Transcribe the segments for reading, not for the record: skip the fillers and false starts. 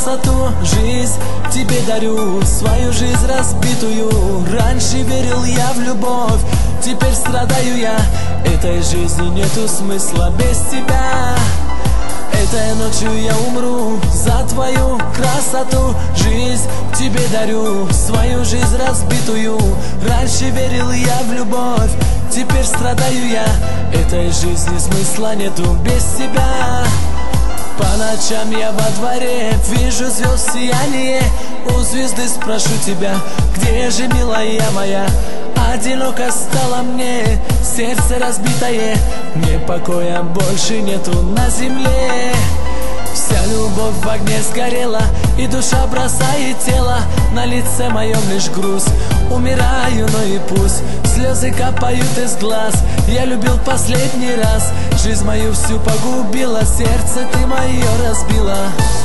красоту, жизнь тебе дарю, свою жизнь разбитую. Раньше верил я в любовь, теперь страдаю я. Этой жизни нету смысла без тебя. Этой ночью я умру за твою красоту, жизнь тебе дарю, свою жизнь разбитую. Раньше верил я в любовь, теперь страдаю я. Этой жизни смысла нету без тебя. По ночам я во дворе вижу звезд сияние. У звезды спрошу тебя, где же, милая моя? Одиноко стало мне, сердце разбитое, мне покоя больше нету на земле. Вся любовь в огне сгорела, и душа бросает тело. На лице моем лишь груз, умираю, но и пусть слезы капают из глаз. Я любил последний раз, жизнь мою всю погубила, сердце ты мое разбила.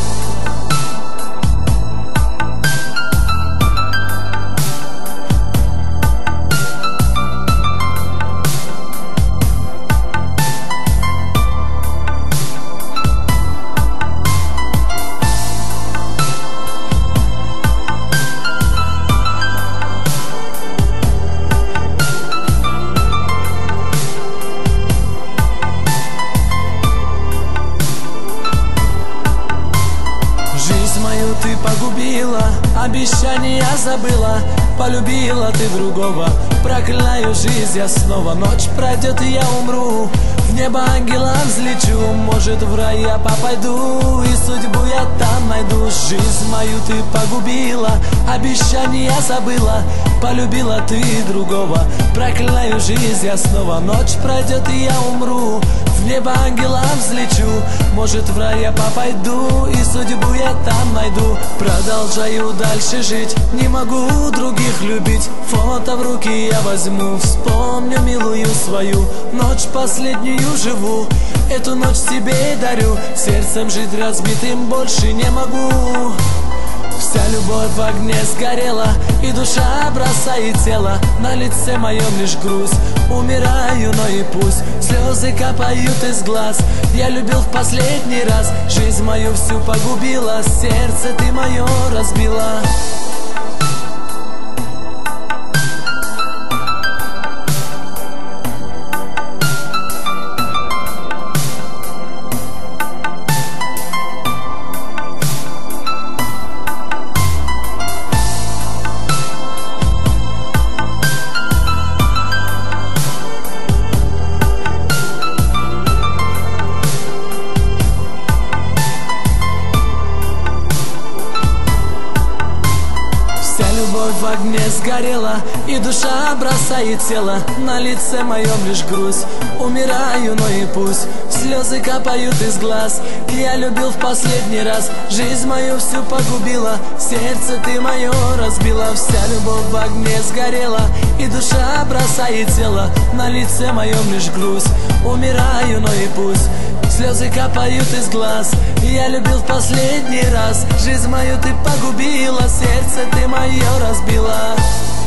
Ты погубила, обещания забыла, полюбила ты другого. Проклинаю жизнь я снова, ночь пройдет и я умру. В небо ангелом взлечу, может в рай я попойду, и судьбу я там найду. Жизнь мою ты погубила, обещания забыла, полюбила ты другого. Проклинаю жизнь я снова, ночь пройдет и я умру. В небо ангелом взлечу, может в рай я попойду, и судьбу я там найду. Продолжаю дальше жить, не могу других любить. Фото в руки я возьму, вспомню милую свою, ночь последнюю живу. Эту ночь тебе дарю, сердцем жить разбитым больше не могу. Вся любовь в огне сгорела, и душа бросает тело. На лице моем лишь груз, умираю, но и пусть слезы капают из глаз. Я любил в последний раз, жизнь мою всю погубила, сердце ты мое разбила. Любовь в огне сгорела, и душа бросает тело. На лице моем лишь грусть, умираю, но и пусть слезы капают из глаз. Я любил в последний раз, жизнь мою всю погубила, сердце ты мое разбила. Вся любовь в огне сгорела, и душа бросает тело. На лице моем лишь грусть, умираю, но и пусть слезы капают из глаз. Я любил в последний раз, жизнь мою ты погубила, сердце ты мое разбила.